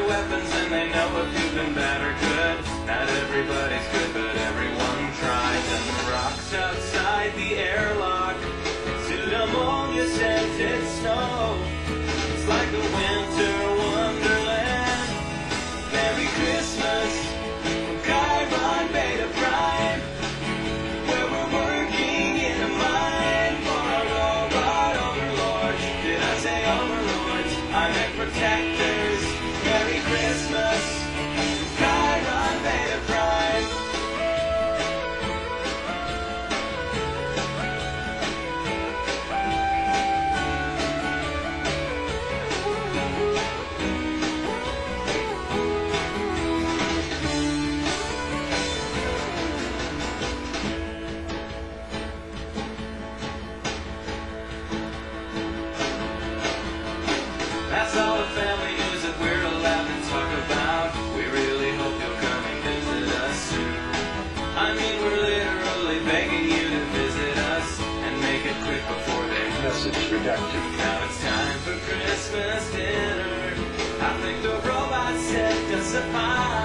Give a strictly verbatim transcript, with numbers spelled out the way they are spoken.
their weapons and they know if you've been bad or good. Not everybody's good, but everyone tries. And the rocks outside the airlock exude ammonia-scented snow. It's like a winter wonderland. Merry Christmas from Chiron Beta Prime, where we're working in a mine for our robot overlords. Did I say overlords? I meant protectors. Merry Christmas from Chiron Beta Prime. That's all the family news that we're allowed to talk about. We really hope you'll come and visit us soon. I mean, we're literally begging you to visit us and make it quick before they Message redacted. Now it's time for Christmas dinner. I think the robot sent us a pie.